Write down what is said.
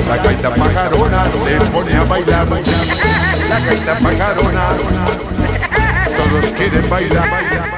La gaita pajarona se pone a bailar. La gaita pajarona, todos quieren bailar.